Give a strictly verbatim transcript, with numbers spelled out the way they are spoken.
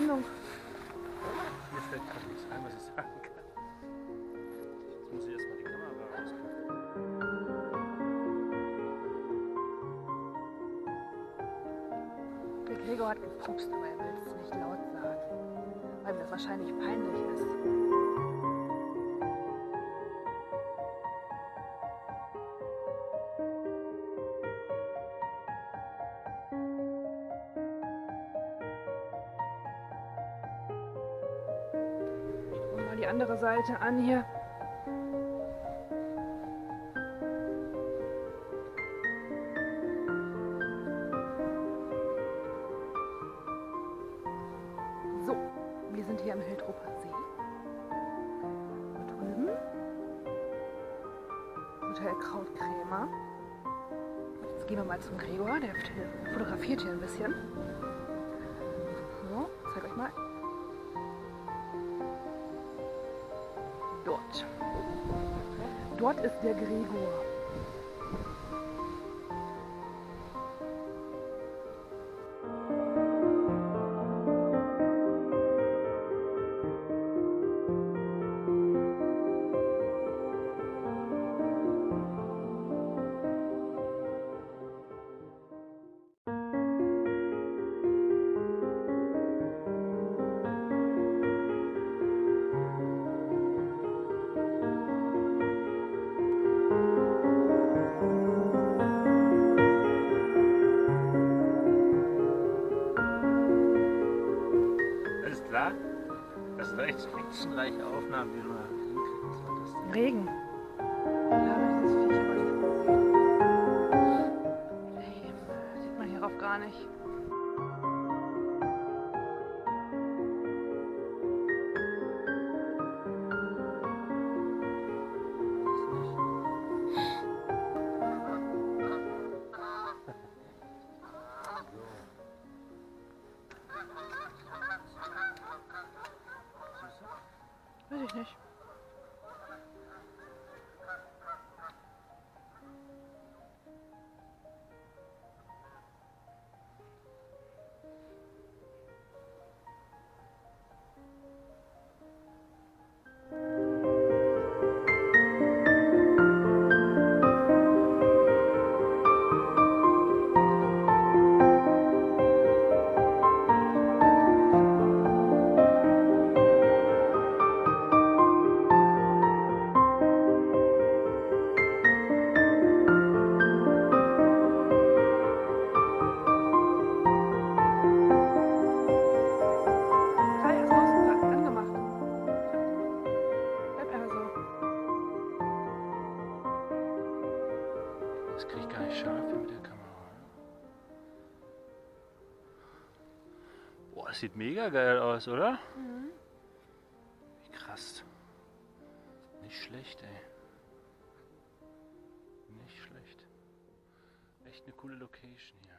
Verbindung. Mir fällt gerade nichts ein, was ich sagen kann. Jetzt muss ich erstmal die Kamera rausmachen. Der Gregor hat gepupst, aber er will es nicht laut sagen, weil ihm das wahrscheinlich peinlich ist. Schauen wir mal die andere Seite an hier. So, wir sind hier am Hiltrupper See. Da drüben Hotel Krautkrämer. Jetzt gehen wir mal zum Gregor, der fotografiert hier ein bisschen. So, ich zeig euch mal. Dort. Dort ist der Gregor. Alles klar? Das sind echt actionreiche Aufnahmen, die du mal hinkriegen solltest. Regen. Ich habe dieses Viech aber nicht gesehen. Hey, sieht man hierauf gar nicht. Weiß ich nicht. Kai, hast du es angemacht? Bleib einfach so. Das kriege ich gar nicht scharf hier mit der Kamera. Boah, das sieht mega geil aus, oder? Mhm. Wie krass. Nicht schlecht, ey. Nicht schlecht. Echt eine coole Location hier.